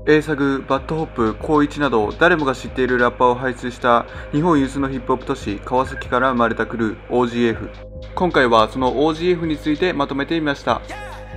Aサグ、バッドホップ、高一など誰もが知っているラッパーを輩出した日本有数のヒップホップ都市川崎から生まれたクルー OGF。今回はその OGF についてまとめてみました。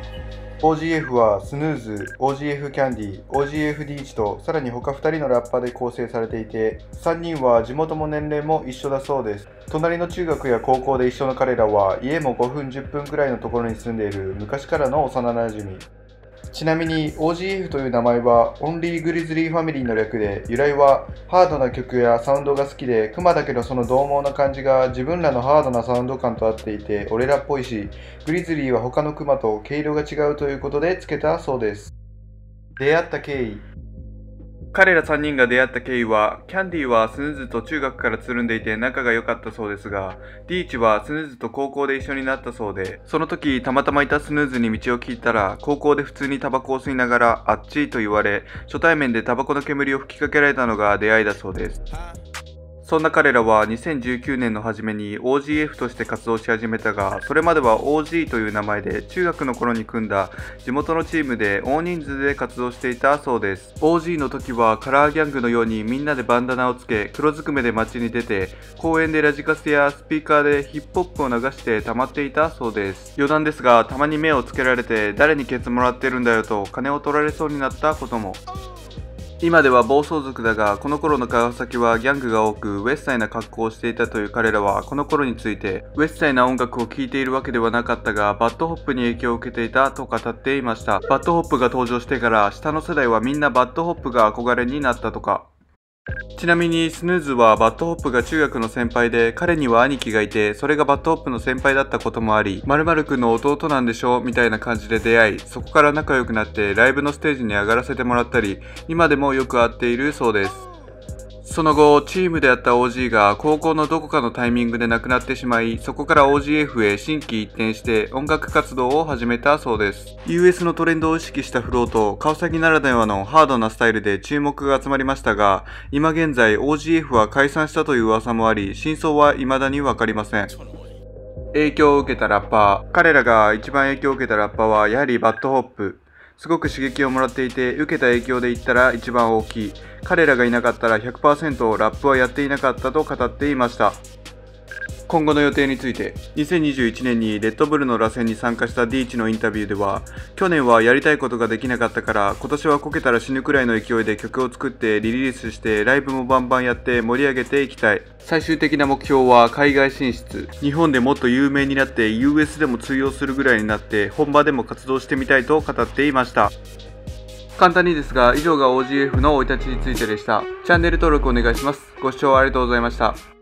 OGF はスヌーズ、OGF キャンディ、OGF ディーチとさらに他2人のラッパーで構成されていて、3人は地元も年齢も一緒だそうです。隣の中学や高校で一緒の彼らは家も5分10分くらいのところに住んでいる昔からの幼なじみ。ちなみに OGF という名前はオンリーグリズリーファミリーの略で、由来はハードな曲やサウンドが好きでクマだけどその獰猛な感じが自分らのハードなサウンド感と合っていて俺らっぽいし、グリズリーは他のクマと毛色が違うということで付けたそうです。出会った経緯。 彼ら3人が出会った経緯は、キャンディはスヌーズと中学からつるんでいて仲が良かったそうですが、ディーチはスヌーズと高校で一緒になったそうで、その時たまたまいたスヌーズに道を聞いたら、高校で普通にタバコを吸いながらあっちと言われ、初対面でタバコの煙を吹きかけられたのが出会いだそうです。そんな彼らは2019年の初めに OGF として活動し始めたが、それまでは OG という名前で中学の頃に組んだ地元のチームで大人数で活動していたそうです。OG の時はカラーギャングのようにみんなでバンダナをつけ黒ずくめで街に出て、公園でラジカセやスピーカーでヒップホップを流して溜まっていたそうです。余談ですが、たまに目をつけられて誰にケツもらってるんだよと金を取られそうになったことも。今では暴走族だが、この頃の川崎はギャングが多くウェッサイな格好をしていたという彼らは、この頃についてウェッサイな音楽を聴いているわけではなかったが、バッドホップに影響を受けていたと語っていました。バッドホップが登場してから下の世代はみんなバッドホップが憧れになったとか。ちなみにスヌーズはバッドホップが中学の先輩で、彼には兄貴がいて、それがバッドホップの先輩だったこともあり、〇〇くんの弟なんでしょみたいな感じで出会い、そこから仲良くなってライブのステージに上がらせてもらったり、今でもよく会っているそうです。その後、チームであった OG が高校のどこかのタイミングで亡くなってしまい、そこから OGF へ心機一転して音楽活動を始めたそうです。US のトレンドを意識したフローと川崎ならではのハードなスタイルで注目が集まりましたが、今現在 OGF は解散したという噂もあり、真相は未だにわかりません。影響を受けたラッパー。彼らが一番影響を受けたラッパーはやはりバッドホップ。すごく刺激をもらっていて、受けた影響で言ったら一番大きい。彼らがいなかったら 100% ラップはやっていなかったと語っていました。今後の予定について、2021年にレッドブルの螺旋に参加したディーチのインタビューでは、去年はやりたいことができなかったから、今年はこけたら死ぬくらいの勢いで曲を作ってリリースしてライブもバンバンやって盛り上げていきたい。最終的な目標は海外進出。日本でもっと有名になって US でも通用するぐらいになって本場でも活動してみたいと語っていました。簡単にですが、以上が OGF の生い立ちについてでした。チャンネル登録お願いします。ご視聴ありがとうございました。